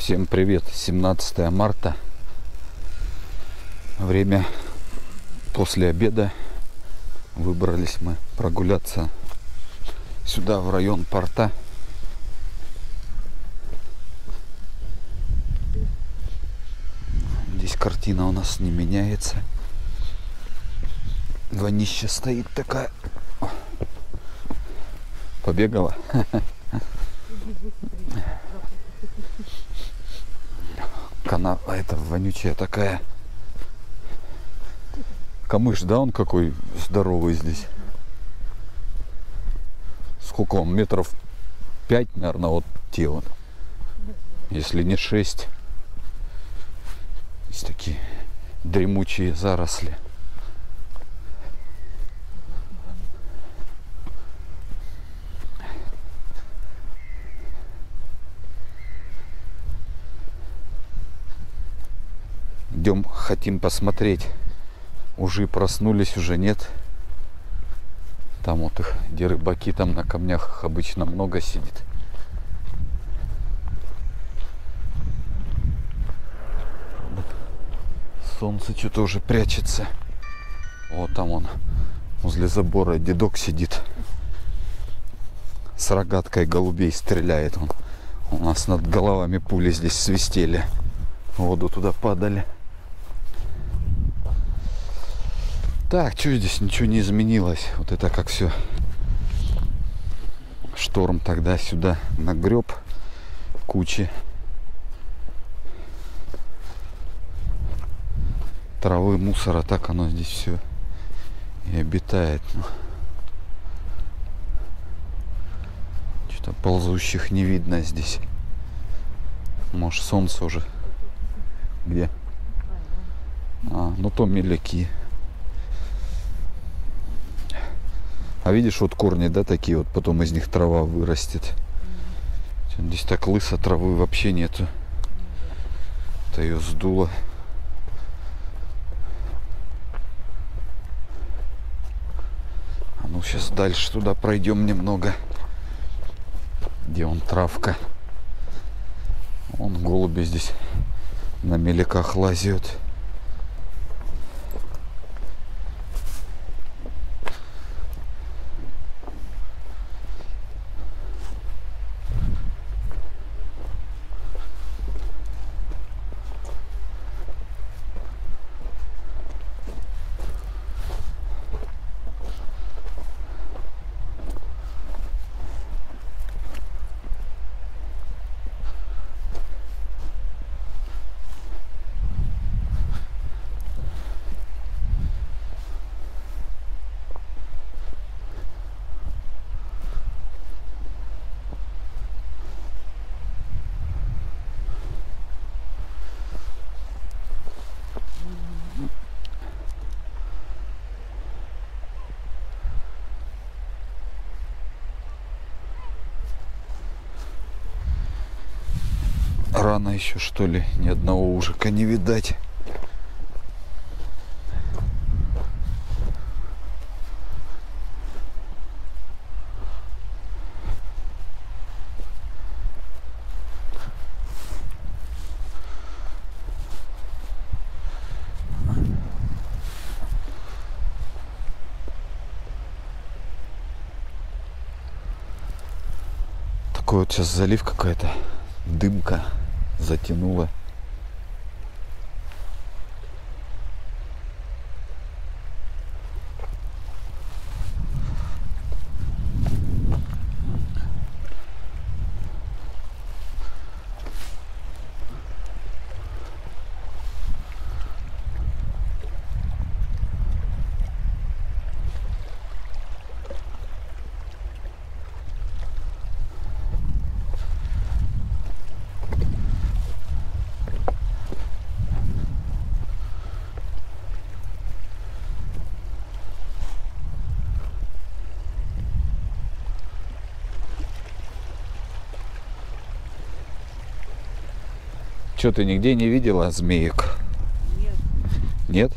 Всем привет! 17 марта. Время после обеда. Выбрались мы прогуляться сюда, в район порта. Здесь картина у нас не меняется. Вонища стоит такая. Побегала. Канава эта вонючая такая. Камыш, да, он какой здоровый здесь. Сколько он? Метров 5, наверное, вот те вот. Если не 6. Есть такие дремучие заросли. Идем, хотим посмотреть. Уже проснулись, уже нет. Там вот их, где рыбаки, там на камнях обычно много сидит. Солнце что-то уже прячется. Вот там он, возле забора дедок сидит. С рогаткой голубей стреляет он. У нас над головами пули здесь свистели. В воду туда падали. Так, что здесь ничего не изменилось. Вот это как все. Шторм тогда сюда нагреб кучи травы, мусора. Так оно здесь все и обитает. Что-то ползущих не видно здесь. Может, солнце уже. Где? Ну то меляки. А видишь, вот корни, да, такие вот, потом из них трава вырастет. Здесь так лысо, травы вообще нету. Это ее сдуло. А ну сейчас дальше туда пройдем немного. Где он, травка. Вон голуби здесь на меляках лазят. Рано еще, что ли, ни одного ужика не видать. Такой вот сейчас залив, какая-то дымка затянула. Что, ты нигде не видела змеек? Нет. Нет?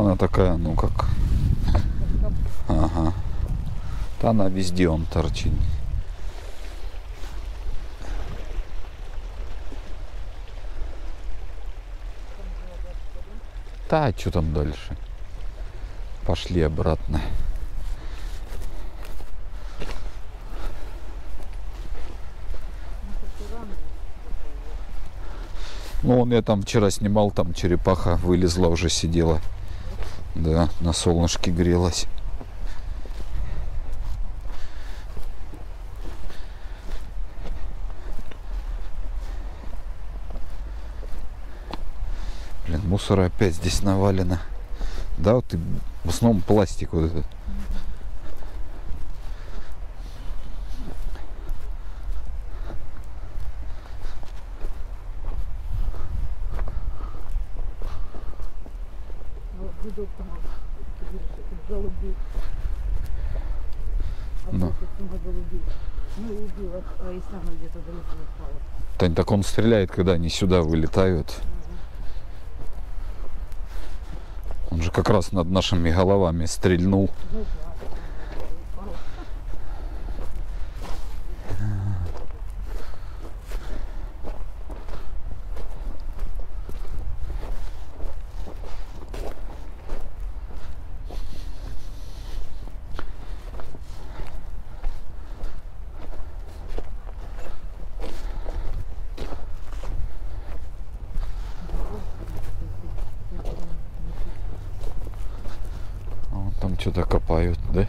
она такая, ну как... Ага. Да она везде он торчит. Да, что там дальше? Пошли обратно. Ну, он я там вчера снимал, там черепаха вылезла, уже сидела. Да, на солнышке грелась. Блин, мусора опять здесь навалено. Да, вот и в основном пластик вот этот. Ну. Тань, так он стреляет, когда они сюда вылетают. Он же как раз над нашими головами стрельнул. Там что-то копают, да?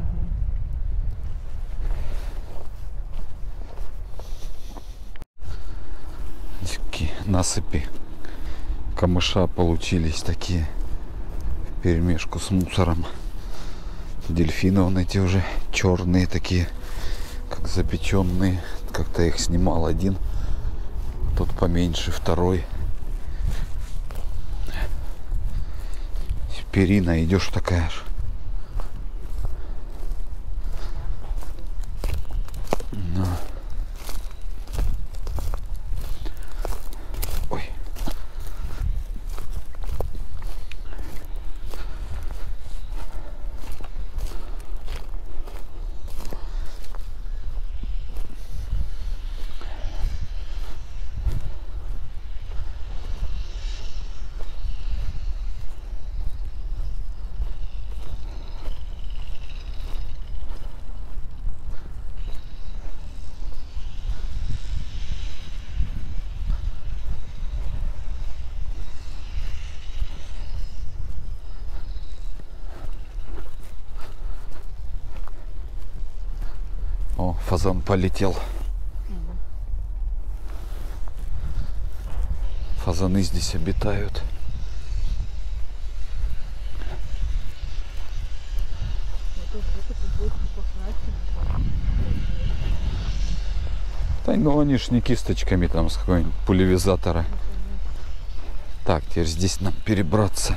Такие насыпи камыша получились такие вперемешку с мусором. Дельфины вон эти уже черные такие, как запеченные. Как-то их снимал один, тот поменьше, второй. Перина, идешь такая же. Ой. О, фазан полетел. Фазаны здесь обитают. Да, ну они ж не кисточками там с какой-нибудь пулевизатора. Так, теперь здесь нам перебраться.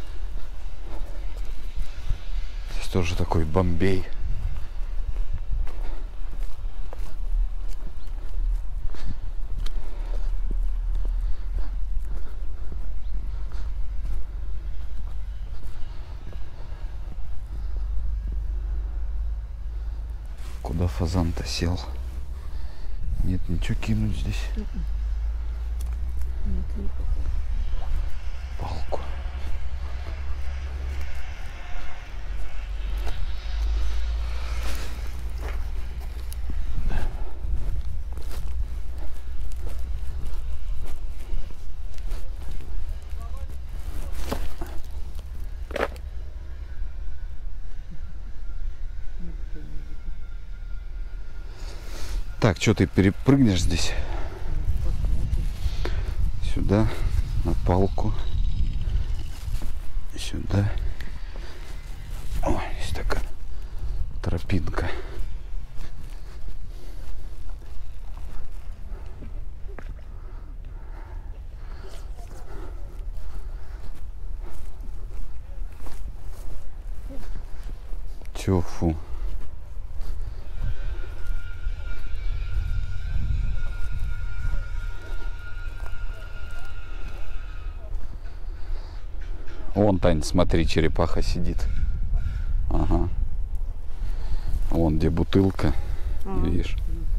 Здесь тоже такой Бомбей. Куда фазан-то сел? Нет, ничего кинуть здесь. Палку. Так, что ты перепрыгнешь здесь? Сюда, на палку. Сюда. О, есть такая тропинка. Чё, фу. Вон, Тань, смотри, черепаха сидит. Ага. Вон где бутылка. Видишь?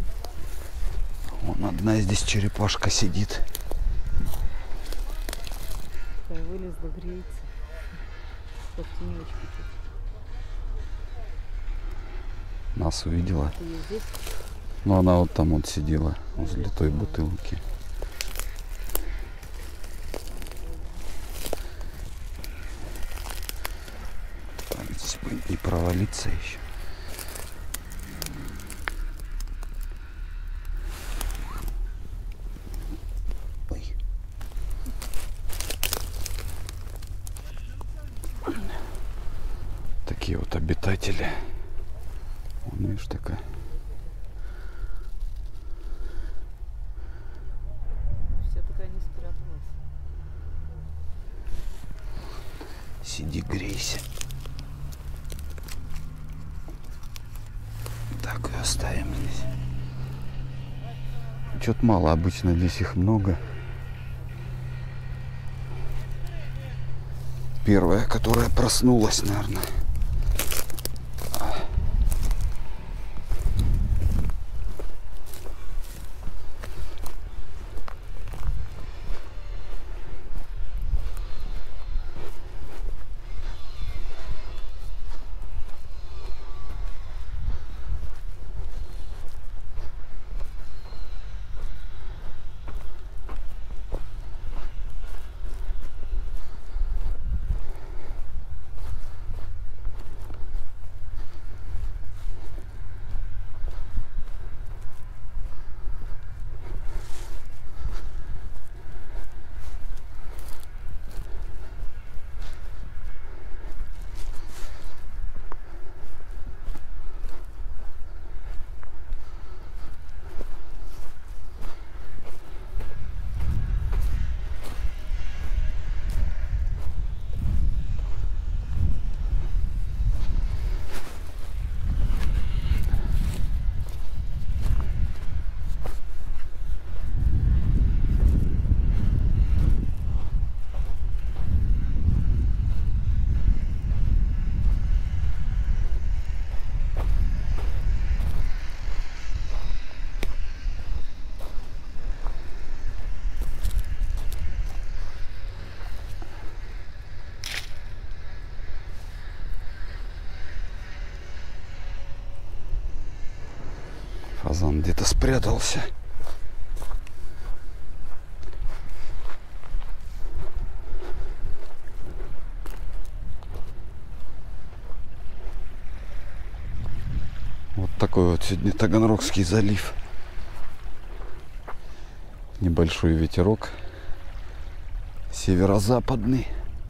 Вон одна здесь черепашка сидит. Вылезла, греется. Под тенечки тут. Нас увидела. Ты её здесь? Ну она вот там вот сидела возле той бутылки. Так, здесь бы не провалиться еще. Ой. Такие вот обитатели. Вон, видишь, такая. Вся такая не спряталась. Сиди, грейся. Так и оставим здесь. Чё-то мало, обычно здесь их много. Первая, которая проснулась, наверное. Фазан где-то спрятался. Вот такой вот сегодня Таганрогский залив. Небольшой ветерок. Северо-западный.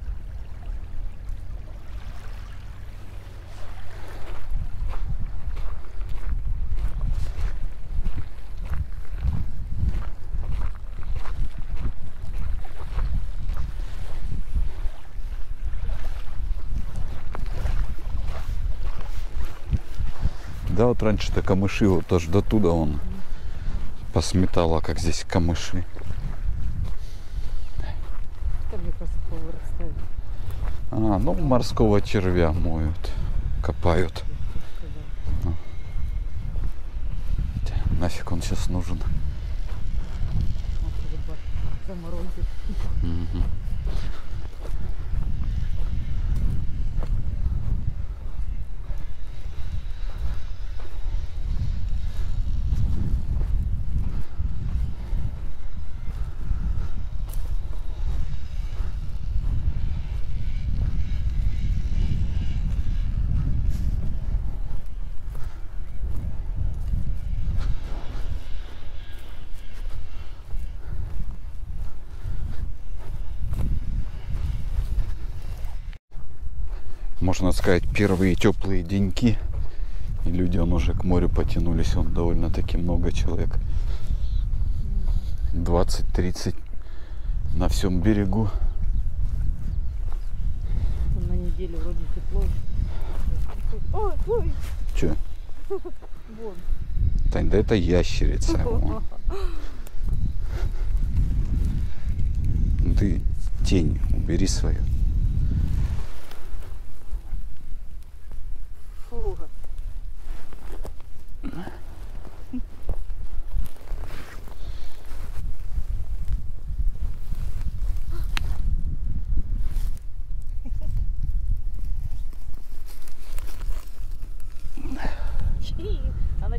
Да, вот раньше-то камыши вот аж до туда он посметало, как здесь камыши. Там, мне кажется, повырастает. А, ну морского червя моют, копают. Нафиг он сейчас нужен. Заморозит. Угу. Можно сказать, первые теплые деньки. И люди уже к морю потянулись. Он довольно-таки много человек. 20-30 на всем берегу. На неделю вроде тепло. Ой, ой. Че? Вон. Тань, да это ящерица. Вон. Ты тень убери свою.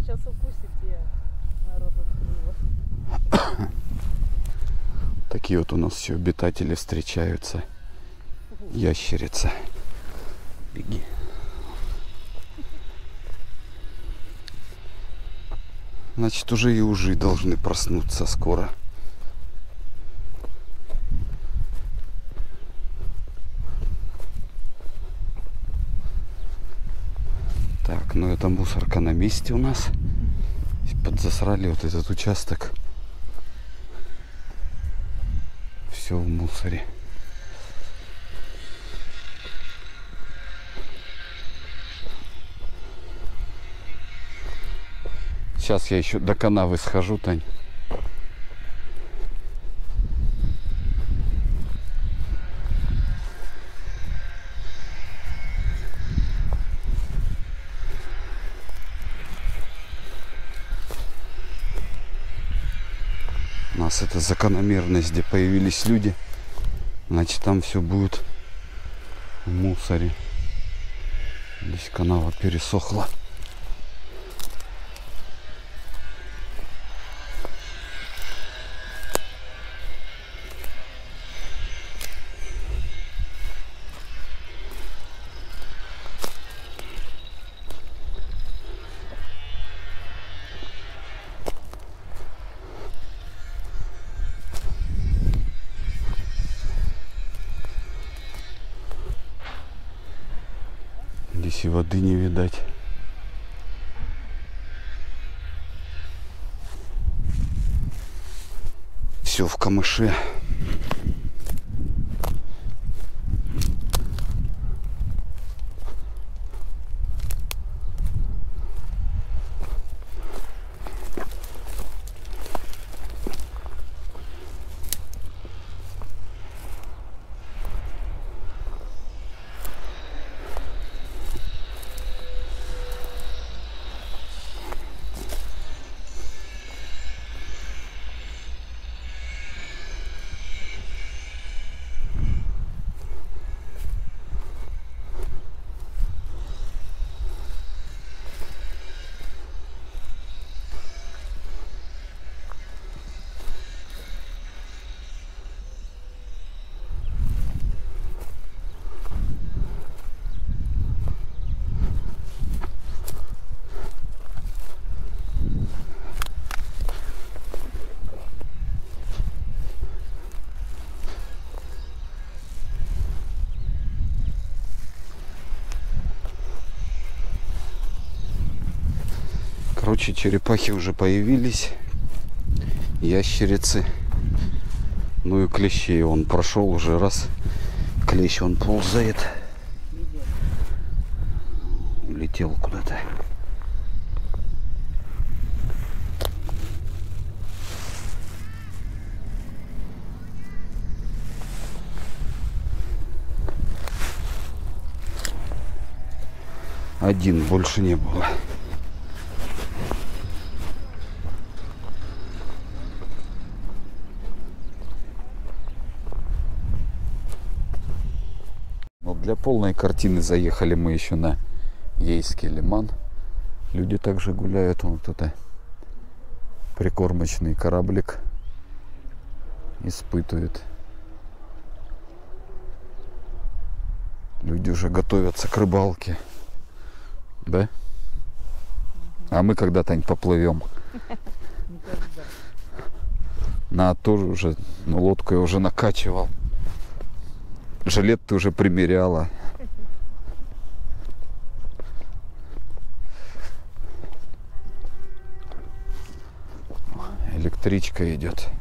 сейчас укусите, народ открыла. Такие вот у нас все обитатели встречаются. Ящерица. Беги. Значит, уже и ужи должны проснуться скоро. Так, ну это мусорка на месте у нас. Подзасрали вот этот участок. Все в мусоре. Сейчас я еще до канавы схожу, Тань. У нас это закономерность, где появились люди, значит там все будет в мусоре. Здесь канава пересохла. Здесь и воды не видать. Все в камыше. Короче, черепахи уже появились, ящерицы, ну и клещей. Он прошел уже раз, клещ он ползает, улетел куда-то. Один, больше не было. Для полной картины заехали мы еще на Ейский лиман. Люди также гуляют. Вон кто-то прикормочный кораблик испытывает. Люди уже готовятся к рыбалке. Да? А мы когда-то поплывем. Никогда. На тоже уже, ну, лодку я уже накачивал. Жилет ты уже примеряла. Электричка идет.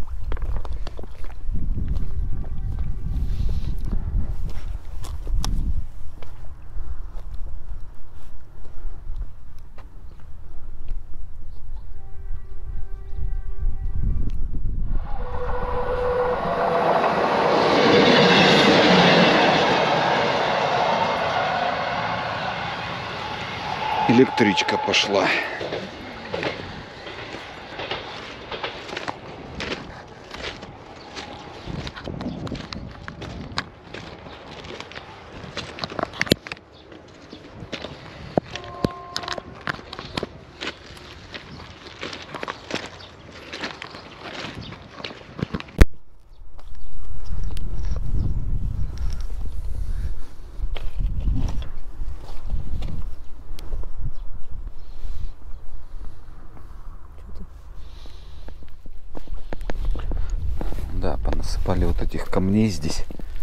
Электричка пошла. Насыпали вот этих камней здесь.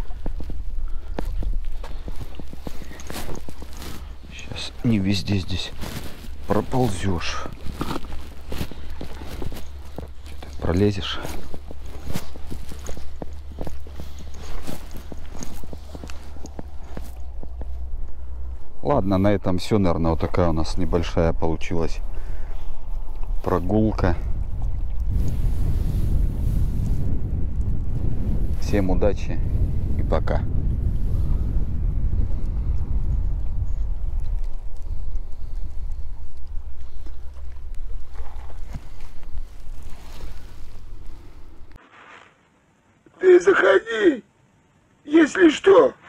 Сейчас не везде здесь проползешь. Что-то пролезешь. Ладно, на этом все, наверное. Вот такая у нас небольшая получилась прогулка. Всем удачи и пока. Ты заходи, если что.